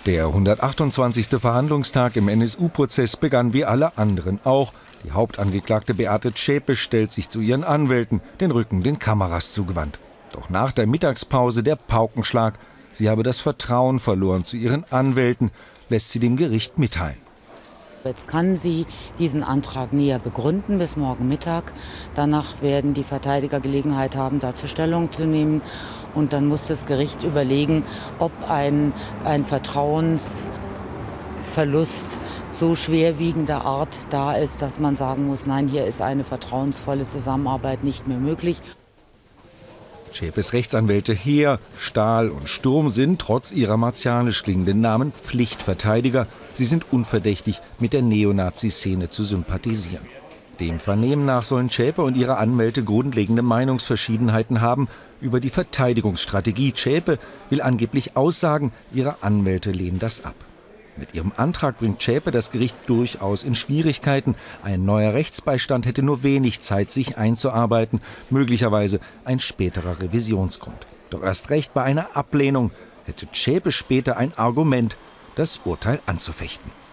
Der 128. Verhandlungstag im NSU-Prozess begann wie alle anderen auch. Die Hauptangeklagte Beate Zschäpe stellt sich zu ihren Anwälten, den Rücken den Kameras zugewandt. Doch nach der Mittagspause der Paukenschlag. Sie habe das Vertrauen verloren zu ihren Anwälten, lässt sie dem Gericht mitteilen. Jetzt kann sie diesen Antrag näher begründen bis morgen Mittag. Danach werden die Verteidiger Gelegenheit haben, dazu Stellung zu nehmen. Und dann muss das Gericht überlegen, ob ein Vertrauensverlust so schwerwiegender Art da ist, dass man sagen muss, nein, hier ist eine vertrauensvolle Zusammenarbeit nicht mehr möglich. Zschäpes Rechtsanwälte Heer, Stahl und Sturm sind trotz ihrer martialisch klingenden Namen Pflichtverteidiger. Sie sind unverdächtig, mit der Neonazi-Szene zu sympathisieren. Dem Vernehmen nach sollen Zschäpe und ihre Anwälte grundlegende Meinungsverschiedenheiten haben über die Verteidigungsstrategie. Zschäpe will angeblich aussagen, ihre Anwälte lehnen das ab. Mit ihrem Antrag bringt Zschäpe das Gericht durchaus in Schwierigkeiten. Ein neuer Rechtsbeistand hätte nur wenig Zeit, sich einzuarbeiten, möglicherweise ein späterer Revisionsgrund. Doch erst recht bei einer Ablehnung hätte Zschäpe später ein Argument, das Urteil anzufechten.